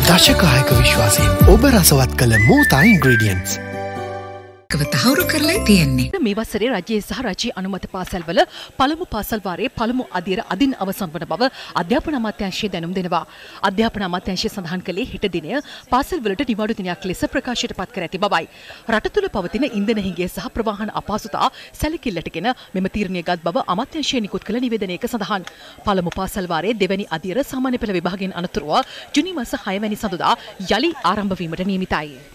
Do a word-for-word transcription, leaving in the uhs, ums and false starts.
දශකායක විශ්වාසයෙන් ඔබ රසවත් කළ මෝතා ඉන්ග්‍රීඩියන්ට්ස් තහවුරු කරලා තියෙන්නේ. මේ වසරේ රජයේ සහ රජයේ අනුමත පාසල්වල පළමු පාසල් වාරයේ පළමු අදියර අදින් අවසන් වන බව අධ්‍යාපන අමාත්‍යාංශය දැනුම් දෙනවා. අධ්‍යාපන අමාත්‍යාංශය සඳහන් කළේ හෙට දිනය පාසල් වලට නිවාඩු දිනයක් ලෙස ප්‍රකාශයට පත් කර ඇති බවයි. රට තුළ පවතින ඉන්ධන හිඟය සහ ප්‍රවාහන අපහසුතා සැලකිල්ලටගෙන මෙම තීරණය ගත් බව අමාත්‍යාංශය නිකුත් කළ නිවේදනයක සඳහන්. පළමු පාසල් වාරයේ දෙවැනි අදියර සාමාන්‍ය පෙළ විභාගයෙන් අනතුරුව ජුනි මාස හය වැනි සඳුදා යලි ආරම්භ වීමට නියමිතයි.